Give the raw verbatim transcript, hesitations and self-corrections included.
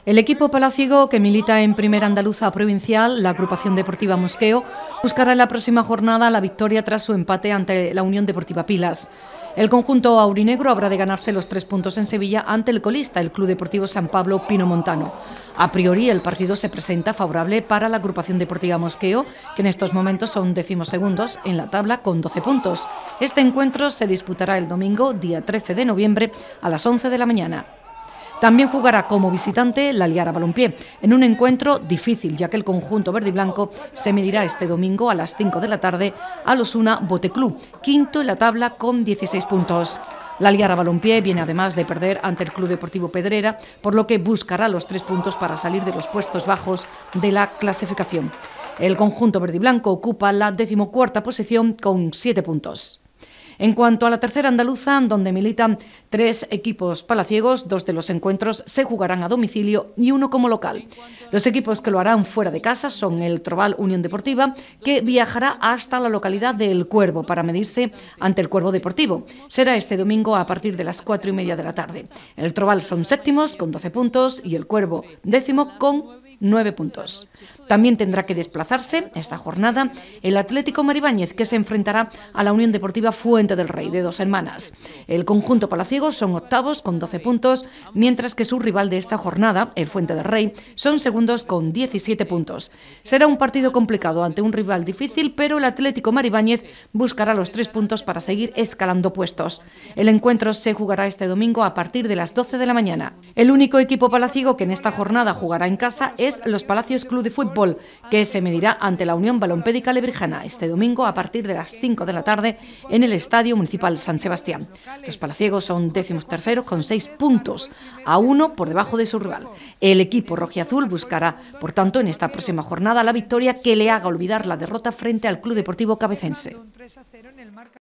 El equipo palaciego, que milita en Primera Andaluza Provincial, la agrupación deportiva Mosqueo, buscará en la próxima jornada la victoria tras su empate ante la Unión Deportiva Pilas. El conjunto aurinegro habrá de ganarse los tres puntos en Sevilla ante el colista, el Club Deportivo San Pablo Pino Montano. A priori, el partido se presenta favorable para la agrupación deportiva Mosqueo, que en estos momentos son decimosegundos en la tabla con doce puntos. Este encuentro se disputará el domingo, día trece de noviembre, a las once de la mañana. También jugará como visitante la Liara Balompié, en un encuentro difícil, ya que el conjunto verde y blanco se medirá este domingo a las cinco de la tarde al Osuna Bote Club, quinto en la tabla con dieciséis puntos. La Liara Balompié viene además de perder ante el Club Deportivo Pedrera, por lo que buscará los tres puntos para salir de los puestos bajos de la clasificación. El conjunto verde y blanco ocupa la decimocuarta posición con siete puntos. En cuanto a la tercera andaluza, donde militan tres equipos palaciegos, dos de los encuentros se jugarán a domicilio y uno como local. Los equipos que lo harán fuera de casa son el Trobal Unión Deportiva, que viajará hasta la localidad de El Cuervo para medirse ante el Cuervo Deportivo. Será este domingo a partir de las cuatro y media de la tarde. El Trobal son séptimos con doce puntos y el Cuervo décimo con nueve puntos. También tendrá que desplazarse esta jornada el Atlético Maribáñez, que se enfrentará a la Unión Deportiva Fuente del Rey de Dos Hermanas. El conjunto palaciego son octavos con doce puntos, mientras que su rival de esta jornada, el Fuente del Rey, son segundos con diecisiete puntos. Será un partido complicado ante un rival difícil, pero el Atlético Maribáñez buscará los tres puntos para seguir escalando puestos. El encuentro se jugará este domingo a partir de las doce de la mañana. El único equipo palaciego que en esta jornada jugará en casa es los Palacios Club de Fútbol, que se medirá ante la Unión Balompédica Lebrijana este domingo a partir de las cinco de la tarde en el Estadio Municipal San Sebastián. Los palaciegos son décimos terceros con seis puntos, a uno por debajo de su rival. El equipo rojiazul buscará, por tanto, en esta próxima jornada la victoria que le haga olvidar la derrota frente al Club Deportivo Cabecense.